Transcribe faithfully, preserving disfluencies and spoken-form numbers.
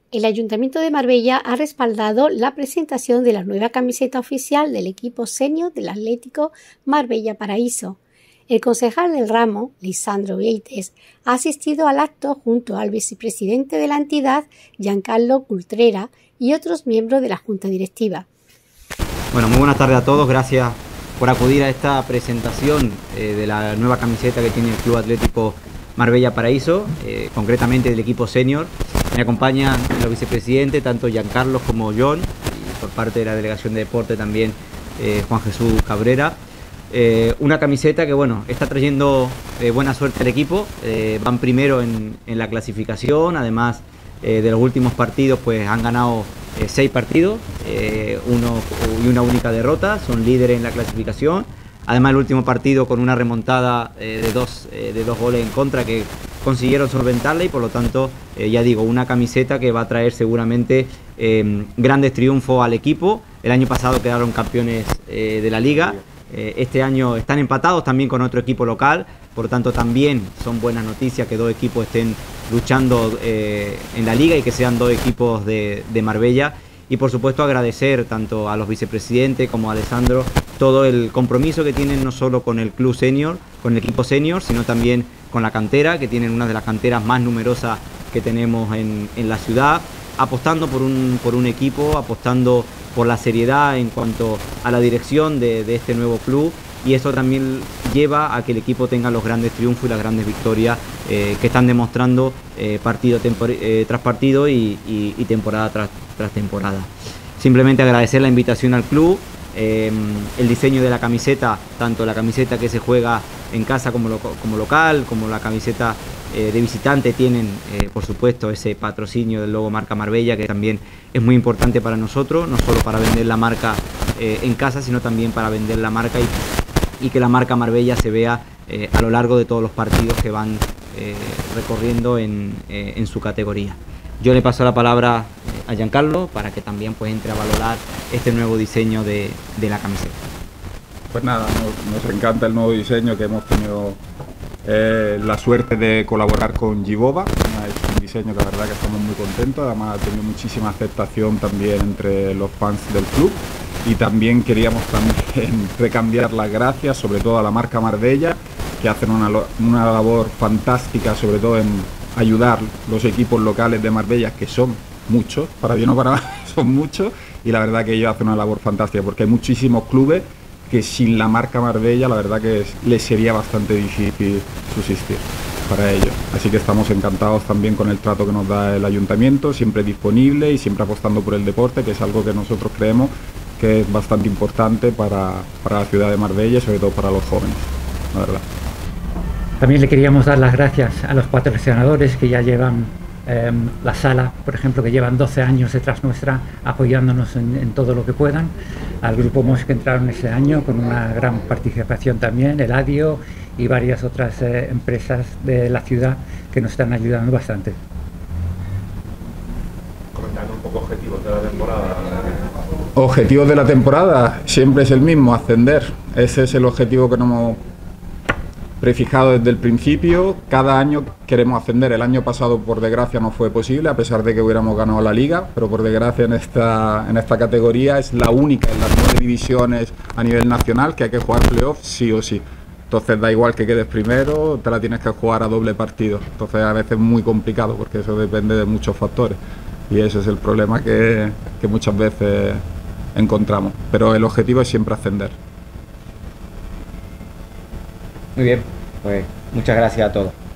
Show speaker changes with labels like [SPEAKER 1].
[SPEAKER 1] El Ayuntamiento de Marbella ha respaldado la presentación de la nueva camiseta oficial del equipo senior del Atlético Marbella Paraíso. El concejal del ramo, Lisandro Vieites, ha asistido al acto junto al vicepresidente de la entidad, Giancarlo Cultrera, y otros miembros de la Junta Directiva.
[SPEAKER 2] Bueno, muy buenas tardes a todos. Gracias por acudir a esta presentación eh, de la nueva camiseta que tiene el Club Atlético Marbella Paraíso, eh, concretamente del equipo senior. Me acompañan los vicepresidentes, tanto Giancarlo como John, y por parte de la Delegación de Deporte también eh, Juan Jesús Cabrera. Eh, una camiseta que bueno, está trayendo eh, buena suerte al equipo. Eh, van primero en, en la clasificación, además eh, de los últimos partidos pues han ganado eh, seis partidos, eh, uno y una única derrota, son líderes en la clasificación. Además el último partido con una remontada eh, de, dos, eh, de dos goles en contra que consiguieron solventarla, y por lo tanto eh, ya digo, una camiseta que va a traer seguramente eh, grandes triunfos al equipo. El año pasado quedaron campeones eh, de la liga. Eh, este año están empatados también con otro equipo local, por lo tanto también son buenas noticias que dos equipos estén luchando eh, en la liga y que sean dos equipos de, de Marbella. Y por supuesto agradecer tanto a los vicepresidentes como a Alessandro todo el compromiso que tienen no solo con el club senior, con el equipo senior, sino también con la cantera, que tienen una de las canteras más numerosas que tenemos en, en la ciudad, apostando por un, por un equipo, apostando por la seriedad en cuanto a la dirección de, de este nuevo club, y eso también lleva a que el equipo tenga los grandes triunfos y las grandes victorias eh, que están demostrando eh, partido eh, tras partido y, y, y temporada tras, tras temporada. Simplemente agradecer la invitación al club, eh, el diseño de la camiseta, tanto la camiseta que se juega en casa como, lo, como local, como la camiseta eh, de visitante, tienen eh, por supuesto ese patrocinio del logo marca Marbella, que también es muy importante para nosotros, no solo para vender la marca eh, en casa, sino también para vender la marca y y que la marca Marbella se vea eh, a lo largo de todos los partidos que van eh, recorriendo en, eh, en su categoría. Yo le paso la palabra a Giancarlo para que también pues, entre a valorar este nuevo diseño de, de la camiseta.
[SPEAKER 3] Pues nada, nos, nos encanta el nuevo diseño, que hemos tenido eh, la suerte de colaborar con Gibova. Es un diseño que la verdad que estamos muy contentos, además ha tenido muchísima aceptación también entre los fans del club. Y también queríamos también recambiar las gracias, sobre todo a la marca Marbella, que hacen una, una labor fantástica, sobre todo en ayudar los equipos locales de Marbella, que son muchos, para bien o para mal, son muchos, y la verdad que ellos hacen una labor fantástica, porque hay muchísimos clubes que sin la marca Marbella, la verdad que es, les sería bastante difícil subsistir para ellos. Así que estamos encantados también con el trato que nos da el ayuntamiento, siempre disponible y siempre apostando por el deporte, que es algo que nosotros creemos que es bastante importante para, para la ciudad de Marbella y sobre todo para los jóvenes, la verdad.
[SPEAKER 4] También le queríamos dar las gracias a los patrocinadores que ya llevan eh, la sala, por ejemplo, que llevan doce años detrás nuestra apoyándonos en, en todo lo que puedan. Al grupo Moix, que entraron ese año con una gran participación también, el Adio y varias otras eh, empresas de la ciudad que nos están ayudando bastante.
[SPEAKER 5] Comentando un poco objetivos de la temporada.
[SPEAKER 3] Objetivos de la temporada siempre es el mismo, ascender. Ese es el objetivo que nos hemos prefijado desde el principio. Cada año queremos ascender. El año pasado por desgracia no fue posible, a pesar de que hubiéramos ganado la liga, pero por desgracia en esta, en esta categoría es la única en las nueve divisiones a nivel nacional que hay que jugar playoff sí o sí. Entonces da igual que quedes primero, te la tienes que jugar a doble partido. Entonces a veces es muy complicado porque eso depende de muchos factores y ese es el problema que, que muchas veces encontramos, pero el objetivo es siempre ascender.
[SPEAKER 2] Muy bien, pues muchas gracias a todos.